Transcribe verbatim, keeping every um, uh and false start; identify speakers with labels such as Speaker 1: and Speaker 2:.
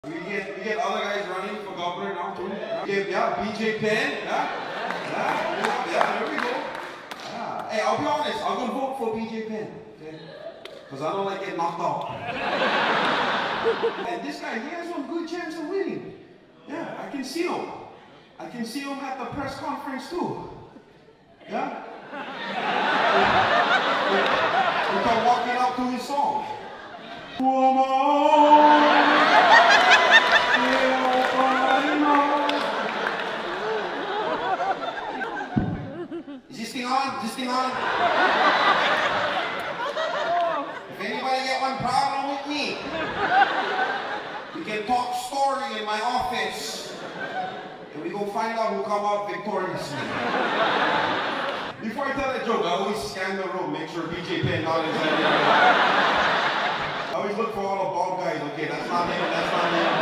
Speaker 1: We get we get other guys running for governor now too. Yeah, yeah, B J PENN. Yeah, yeah, yeah. There we go. Yeah. Hey, I'll be honest. I'm gonna vote for B J PENN. Okay, because I don't like getting knocked out. And this guy, he has one good chance of winning. Yeah, I can see him. I can see him at the press conference too. Yeah. We come walking out to his song. Is this thing on? Is this thing on? If anybody get one problem with me, we can talk story in my office. And we go find out who come out victoriously. Before I tell that joke, I always scan the room, make sure B J PENN not inside there. I always look for all the bald guys. Okay, that's not him, that's not him.